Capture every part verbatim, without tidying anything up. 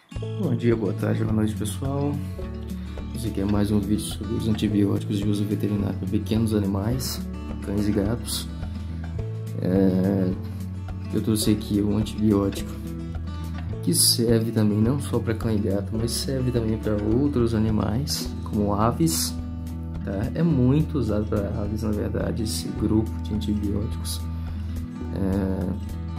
Bom dia, boa tarde, boa noite, pessoal. Esse aqui é mais um vídeo sobre os antibióticos de uso veterinário para pequenos animais, cães e gatos. É... Eu trouxe aqui um antibiótico que serve também não só para cão e gato, mas serve também para outros animais, como aves. Tá? É muito usado para aves, na verdade, esse grupo de antibióticos. É...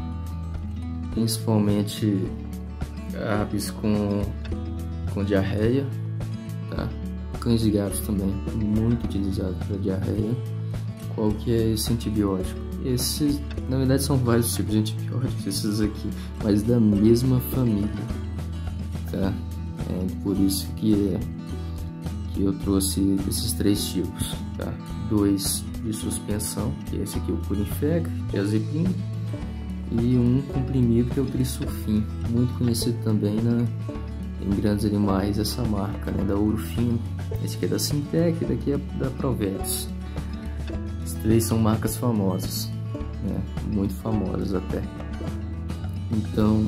Principalmente aves com, com diarreia, tá? Cães e gatos também, muito utilizado para diarreia. Qual que é esse antibiótico? Esses, na verdade, são vários tipos de antibióticos, esses aqui, mas da mesma família, tá? É por isso que, que eu trouxe esses três tipos, tá? Dois de suspensão, que é esse aqui, o Purinfec, diazepam, e um comprimido que é o Trisulfin, muito conhecido também na, em grandes animais, essa marca, né, da Ourofino. Esse aqui é da Sintec, daqui é da Provetis. As três são marcas famosas, né, muito famosas até. Então,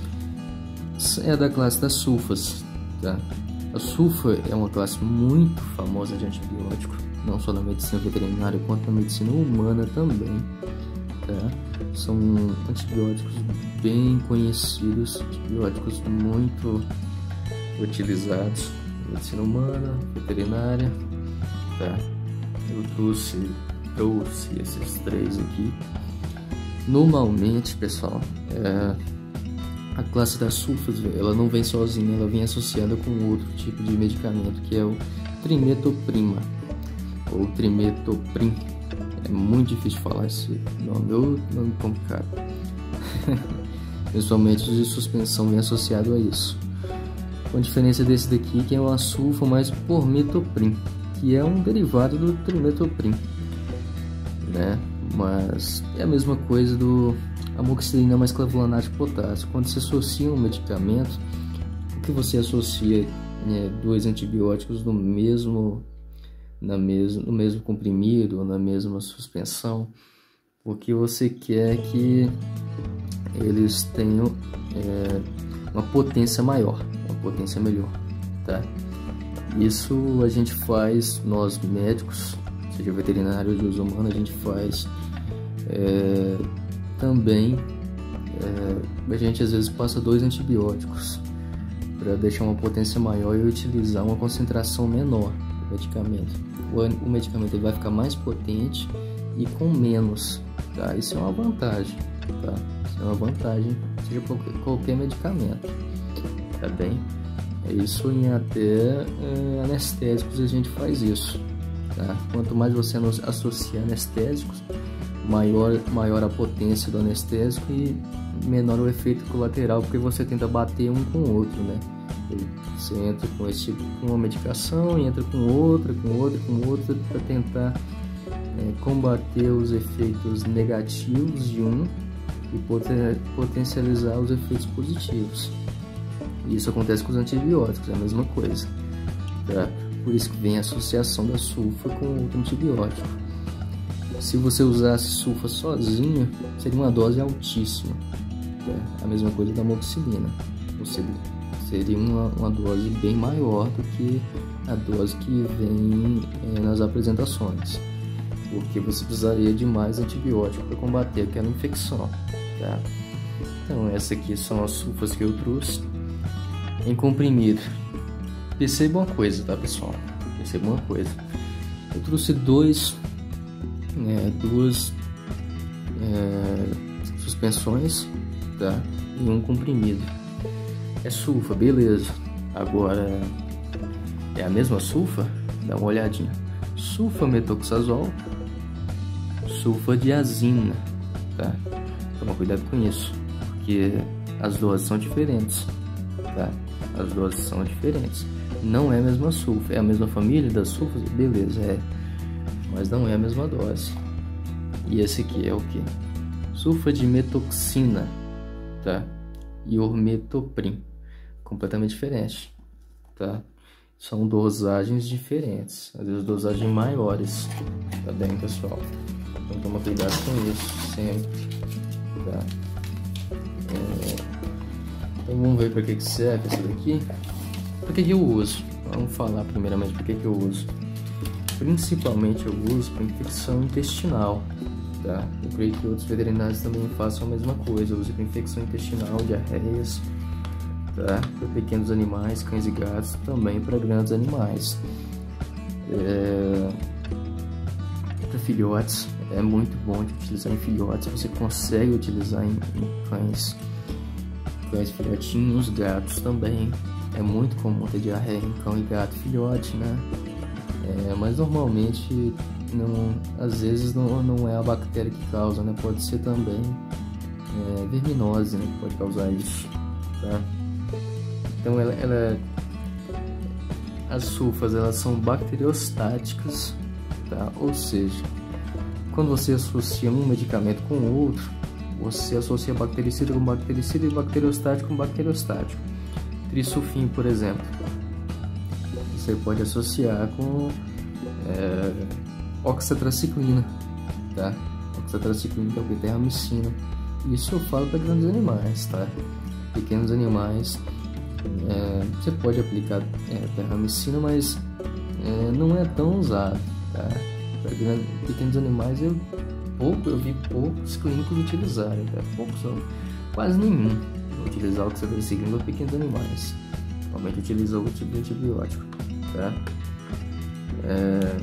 é da classe das sulfas, tá? A sulfa é uma classe muito famosa de antibiótico, não só na medicina veterinária, quanto na medicina humana também. Tá? São antibióticos bem conhecidos, antibióticos muito utilizados na medicina humana, veterinária. Tá? Eu trouxe, trouxe esses três aqui. Normalmente, pessoal, é, a classe das sulfas, ela não vem sozinha, ela vem associada com outro tipo de medicamento, que é o trimetoprima ou trimetoprim. É muito difícil falar esse nome, eu nome complicado. Principalmente os de suspensão vem associado a isso. Com a diferença desse daqui, que é uma sulfa mais pormetoprim, que é um derivado do trimetoprim, né? Mas é a mesma coisa do amoxicilina mais clavulanato de potássio. Quando se associa um medicamento, o que você associa, né, dois antibióticos no mesmo Na mesmo, no mesmo comprimido ou na mesma suspensão, porque você quer que eles tenham é, uma potência maior, uma potência melhor, tá? Isso a gente faz, nós médicos, seja veterinário ou de uso humano, a gente faz é, também, é, a gente às vezes passa dois antibióticos para deixar uma potência maior e utilizar uma concentração menor do medicamento. O medicamento ele vai ficar mais potente e com menos, tá? Isso é uma vantagem, tá? Isso é uma vantagem, seja qualquer, qualquer medicamento, tá bem? É isso em até é, anestésicos a gente faz isso, tá? Quanto mais você associa anestésicos, maior, maior a potência do anestésico e menor o efeito colateral, porque você tenta bater um com o outro, né? Você entra com esse tipo, com uma medicação, e entra com outra, com outra, com outra, para tentar é, combater os efeitos negativos de um e poten potencializar os efeitos positivos. E isso acontece com os antibióticos, é a mesma coisa. Tá? Por isso que vem a associação da sulfa com outro antibiótico. Se você usasse sulfa sozinha, seria uma dose altíssima. Tá? A mesma coisa da amoxicilina. Você seria uma, uma dose bem maior do que a dose que vem é, nas apresentações, porque você precisaria de mais antibiótico para combater aquela infecção, tá? Então essas aqui são as sulfas que eu trouxe em comprimido. Perceba uma coisa, tá, pessoal? Perceba uma coisa. Eu trouxe dois, é, duas é, suspensões, tá? E um comprimido. É sulfa, beleza. Agora, é a mesma sulfa? Dá uma olhadinha. Sulfametoxazol, sulfadiazina, tá? Toma cuidado com isso, porque as doses são diferentes, tá? As doses são diferentes. Não é a mesma sulfa, é a mesma família das sulfas? Beleza, é. Mas não é a mesma dose. E esse aqui é o que? Sulfadimetoxina, tá? E ormetoprim. Completamente diferente, tá? São dosagens diferentes, às vezes dosagens maiores, tá bem, pessoal? Então toma cuidado com isso sempre, tá? É... Então vamos ver para que, que serve essa daqui. Para que, que eu uso? Vamos falar primeiramente para que, que eu uso. Principalmente eu uso para infecção intestinal, tá? Eu creio que outros veterinários também façam a mesma coisa. Eu uso para infecção intestinal, diarreias, tá? Para pequenos animais, cães e gatos, também para grandes animais. É... Para filhotes, é muito bom de utilizar em filhotes. Você consegue utilizar em, em cães, cães filhotinhos, gatos também. É muito comum ter diarreia em cão e gato filhote, né? É, mas normalmente, não, às vezes não, não é a bactéria que causa, né? Pode ser também é, verminose, né? Que pode causar isso, tá? Então, ela, ela, as sulfas, elas são bacteriostáticas, tá? Ou seja, quando você associa um medicamento com o outro, você associa bactericida com bactericida e bacteriostático com bacteriostático. Trisulfim, por exemplo, você pode associar com é, oxatraciclina, tá? Oxatraciclina, que é o que? Terramicina. Isso eu falo para grandes animais, tá? Pequenos animais, é, você pode aplicar é, terramicina, mas é, não é tão usado, tá? Para grandes, pequenos animais, eu, pouco, eu vi poucos clínicos utilizarem, tá? Poucos são, quase nenhum utilizar oxatraciclina para pequenos animais. Normalmente utiliza outro tipo de antibiótico. Tá? É,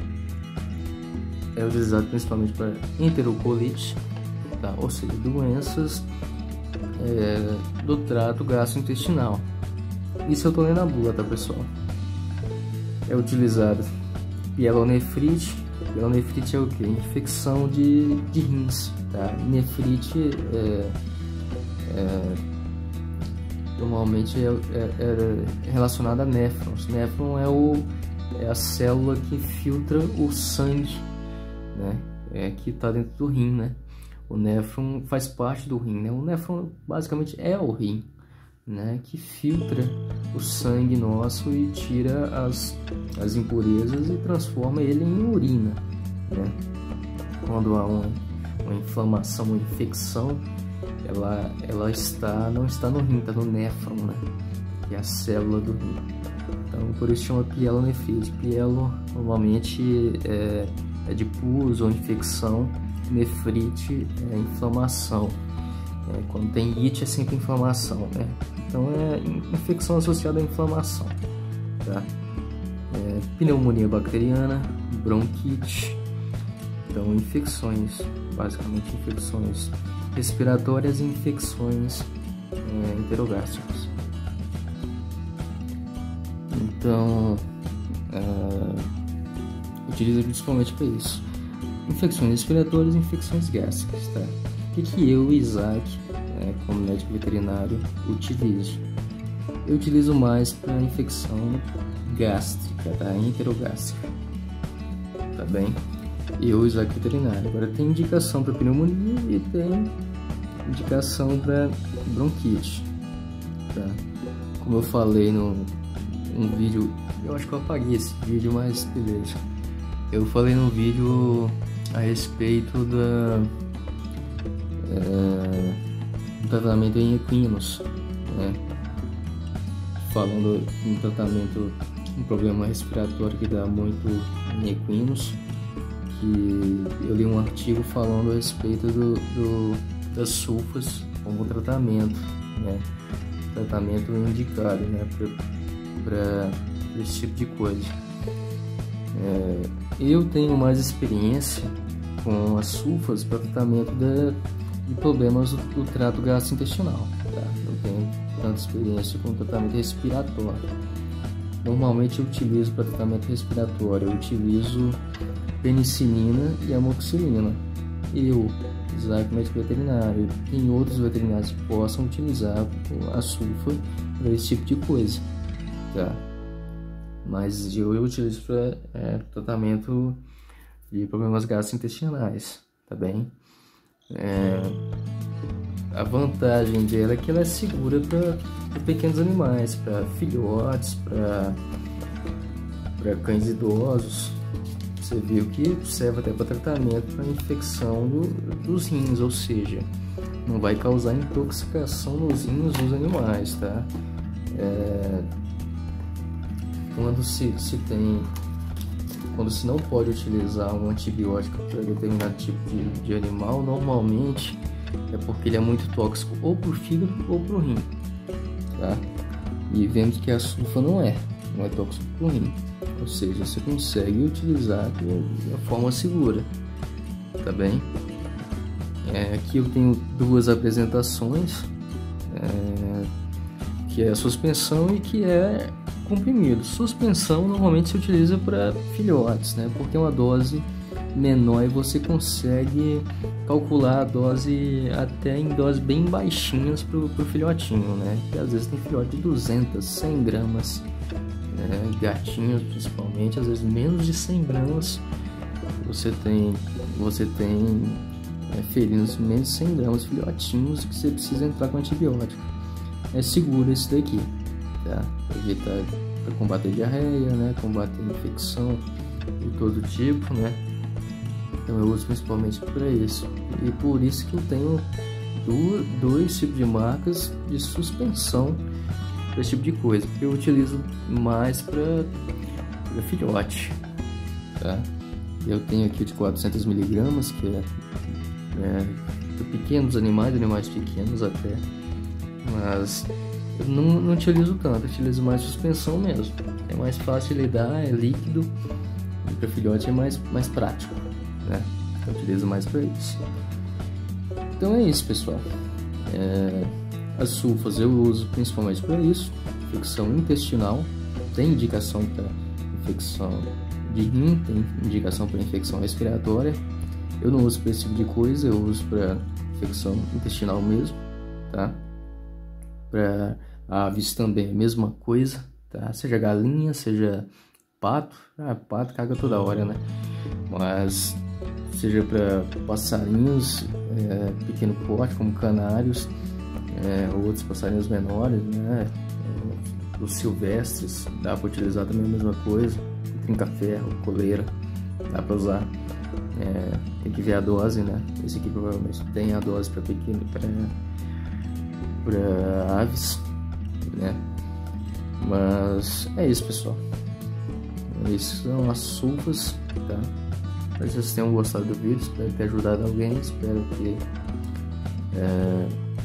é utilizado principalmente para enterocolite, tá? Ou seja, doenças é, do trato gastrointestinal. Isso eu tô lendo a bula, tá, pessoal? É utilizado pielonefrite. Pielonefrite é o que? Infecção de, de rins, tá? Nefrite é, é normalmente é, é, é relacionada a néfrons. Néfron é, o, é a célula que filtra o sangue, né? É, que está dentro do rim, né? O néfron faz parte do rim, né? O néfron basicamente é o rim, né? Que filtra o sangue nosso e tira as, as impurezas e transforma ele em urina, né? Quando há uma, uma inflamação, uma infecção, Ela, ela está, não está no rim, está no néfron, né? Que é a célula do rim. Então, por isso chama pielonefrite. Pielo normalmente é, é de pus ou infecção. Nefrite é inflamação. É, quando tem it é sempre inflamação, né? Então é infecção associada à inflamação, tá? É, pneumonia bacteriana, bronquite. Então, infecções, basicamente infecções respiratórias e infecções é, enterogástricas. Então, é, utiliza principalmente para isso. Infecções respiratórias e infecções gástricas, tá? O que, que eu, Isaac, é, como médico veterinário, utilizo? Eu utilizo mais para infecção gástrica, tá? Enterogástrica, tá bem? Eu, Isaac veterinário. Agora tem indicação para pneumonia e tem indicação para bronquite, tá? Como eu falei no um vídeo, eu acho que eu apaguei esse vídeo, mas beleza. Eu falei no vídeo a respeito da é, do tratamento em equinos, né? Falando em tratamento, um problema respiratório que dá muito em equinos. Que eu li um artigo falando a respeito do, do, das sulfas como tratamento, né? Tratamento indicado, né? Para esse tipo de coisa. É, eu tenho mais experiência com as sulfas para tratamento de, de problemas do, do trato gastrointestinal, tá? Eu tenho tanta experiência com tratamento respiratório. Normalmente eu utilizo para tratamento respiratório, eu utilizo penicilina e amoxicilina. Eu, Isaac, médico veterinário, tem outros veterinários que possam utilizar a sulfa para esse tipo de coisa, tá? Mas eu, eu utilizo para é, tratamento de problemas gastrointestinais, tá bem? É, a vantagem dela é que ela é segura para pequenos animais, para filhotes, para cães idosos. Você viu que serve até para tratamento para infecção do, dos rins, ou seja, não vai causar intoxicação nos rins dos animais, tá? É, quando se, se tem, quando se não pode utilizar um antibiótico para determinado tipo de, de animal, normalmente é porque ele é muito tóxico ou para o fígado ou para o rim, tá? E vemos que a sulfa não é, não é tóxico para o rim, ou seja, você consegue utilizar de uma forma segura, tá bem? É, aqui eu tenho duas apresentações, é, que é a suspensão e que é comprimido. Suspensão normalmente se utiliza para filhotes, né? Porque é uma dose menor e você consegue calcular a dose até em doses bem baixinhas para o filhotinho, né? Que às vezes tem filhote de duzentas, cem gramas, né? Gatinhos principalmente, às vezes menos de cem gramas. Você tem, você tem é, felinos de menos de cem gramas, filhotinhos, que você precisa entrar com antibiótico. É seguro esse daqui, tá? Para evitar, para combater diarreia, né? Combater infecção de todo tipo, né? Então eu uso principalmente para isso, e por isso que eu tenho do, dois tipos de marcas de suspensão para esse tipo de coisa, porque eu utilizo mais para filhote, tá? Eu tenho aqui de quatrocentos miligramas, que é, é para pequenos animais, animais pequenos até, mas eu não, não utilizo tanto, eu utilizo mais suspensão mesmo, é mais fácil de lidar, é líquido, e para filhote é mais, mais prático, né? Eu utilizo mais para isso. Então é isso, pessoal. É, as sulfas eu uso principalmente para isso, infecção intestinal, tem indicação para infecção de rim, tem indicação para infecção respiratória. Eu não uso para esse tipo de coisa, eu uso para infecção intestinal mesmo, tá? Para aves também a mesma coisa, tá? Seja galinha, seja pato, ah, pato caga toda hora, né? Mas seja para passarinhos é, pequeno porte, como canários, é, outros passarinhos menores, né? É, os silvestres, dá para utilizar também a mesma coisa. Trinca-ferro, coleira, dá para usar. É, tem que ver a dose, né? Esse aqui provavelmente tem a dose para pequeno, para aves, né? Mas é isso, pessoal. Essas são as sulfas, tá? Espero que vocês tenham gostado do vídeo, espero ter ajudado alguém, espero que é,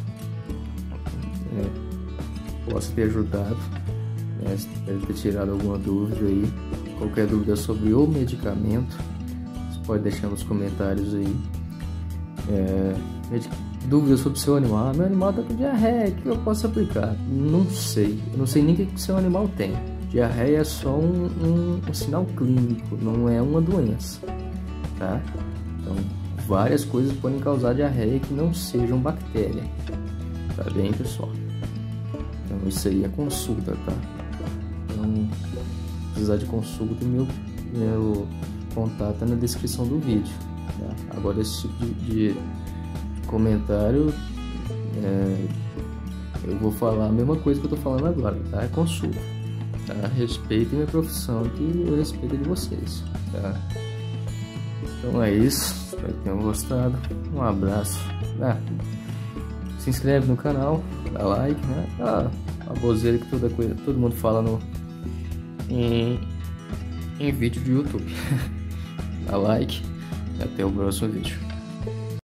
é, possa ter ajudado, né? Espero ter tirado alguma dúvida aí. Qualquer dúvida sobre o medicamento, você pode deixar nos comentários aí. É, dúvidas sobre o seu animal. Ah, meu animal tá com diarreia, o que eu posso aplicar? Não sei, eu não sei nem o que o seu animal tem. Diarreia é só um, um, um sinal clínico, não é uma doença, tá? Então, várias coisas podem causar diarreia que não sejam bactéria, tá bem, pessoal? Então, isso aí é consulta, tá? Então, se precisar de consulta, meu, meu contato é na descrição do vídeo, tá? Agora, esse tipo de, de comentário, é, eu vou falar a mesma coisa que eu tô falando agora, tá? É consulta. Tá? Respeitem minha profissão, que eu respeito a de vocês, tá? Então é isso, espero que tenham gostado, um abraço, ah, se inscreve no canal, dá like, né? Ah, a bozeira que toda coisa, todo mundo fala no em, em vídeo do YouTube. Dá like e até o próximo vídeo.